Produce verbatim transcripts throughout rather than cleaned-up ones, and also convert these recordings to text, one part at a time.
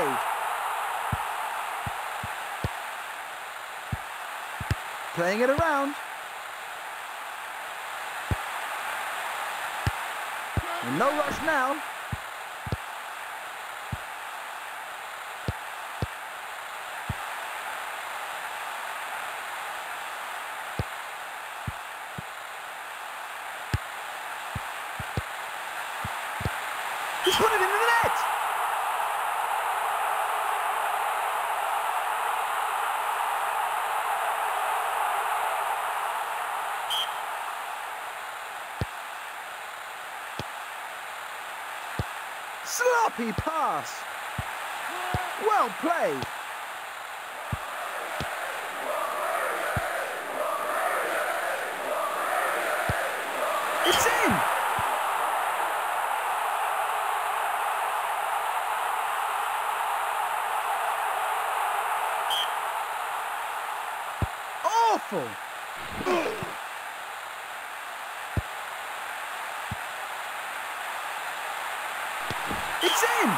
played. Playing it around. No rush now. He's put it into the net. Sloppy pass. Well played. It's in. Awful. It's in.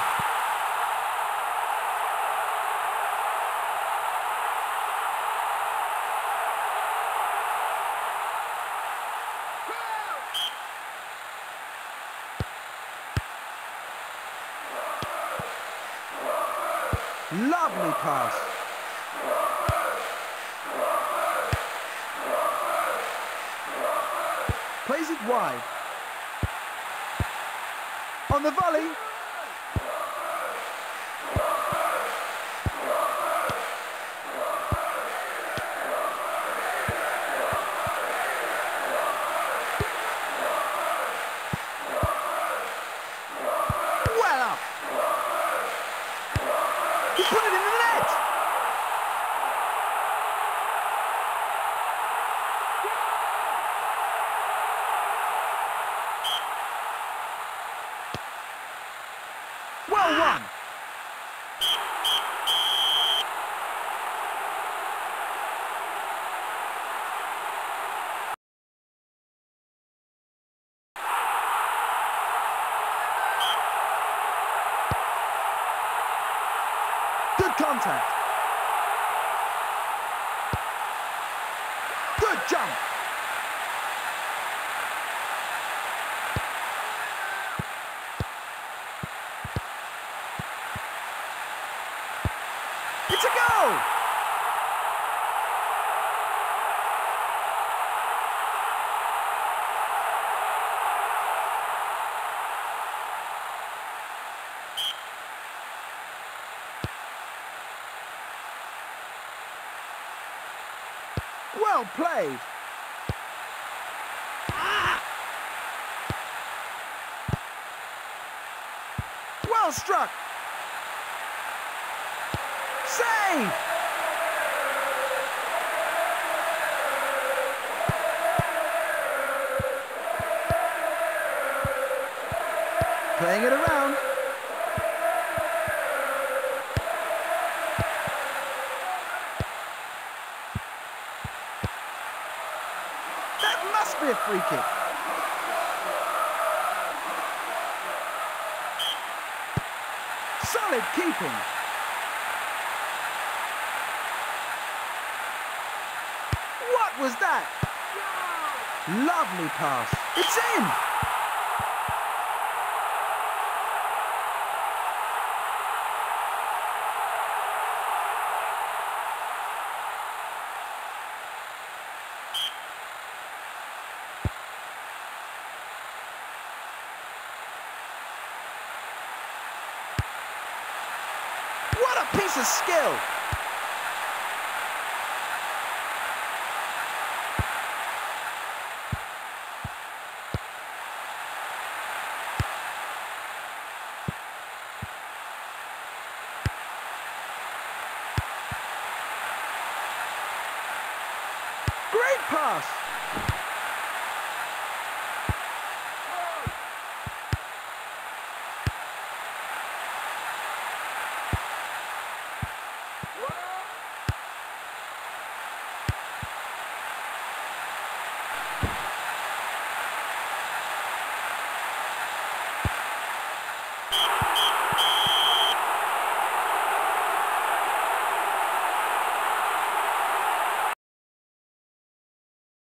Lovely pass. Plays it wide. On the volley. Well up. He put it in the net. Well won. Good contact. Good jump. It's a goal! Well played. Well struck. Save! Playing it around. That must be a free kick. Solid keeping. What was that? Lovely pass. It's in. What a piece of skill. Great pass.